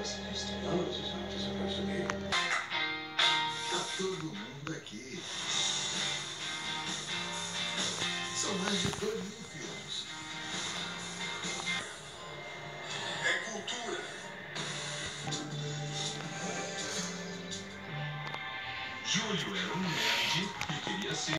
Não, você já percebi. Tá todo mundo aqui. São mais de 2.000 filmes. É cultura. Júlio era um nerd que queria ser